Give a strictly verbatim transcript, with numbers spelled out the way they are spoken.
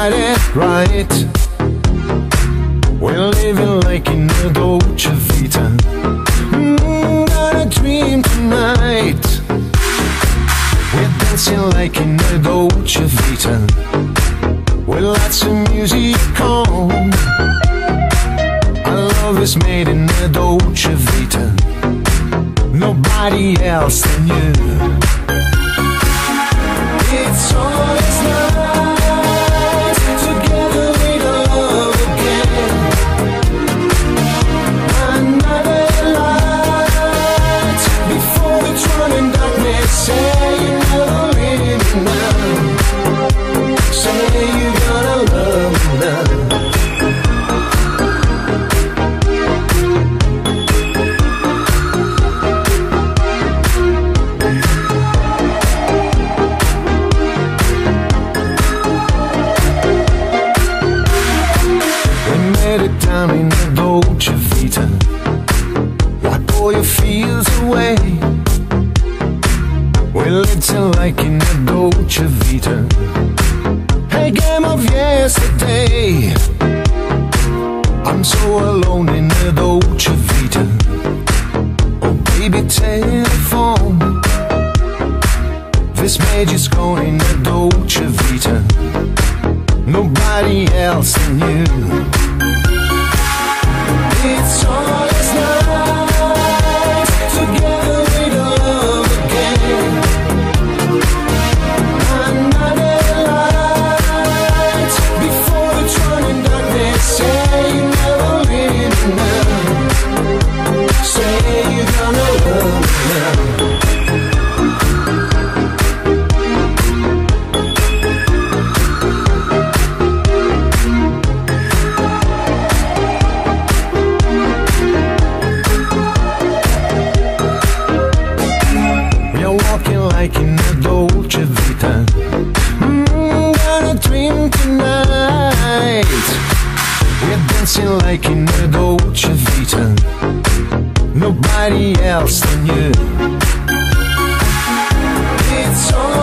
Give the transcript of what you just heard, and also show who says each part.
Speaker 1: got it right. We're living like in a Dolce Vita. Mm, got a dream tonight. We're dancing like in a Dolce Vita, with lots of music on. Our love is made in a Dolce Vita, nobody else than you. It's always nice together we love again. Another light before we drown in darkness. Say you never leave me now. Say you're gonna love me now. Down in the Dolce Vita, wipe all your fears away. We're living like in the Dolce Vita, a game of yesterday. I'm so alone in the Dolce Vita. Oh baby, telephone, this magic's gone in the Dolce Vita, nobody else than you. It's always nice together we love again. Another light before we drown in darkness. Say you never leave me now. Say you're gonna love me now. Like in a Dolce Vita, mm, got a dream tonight. We're dancing like in a Dolce Vita, nobody else than you. It's all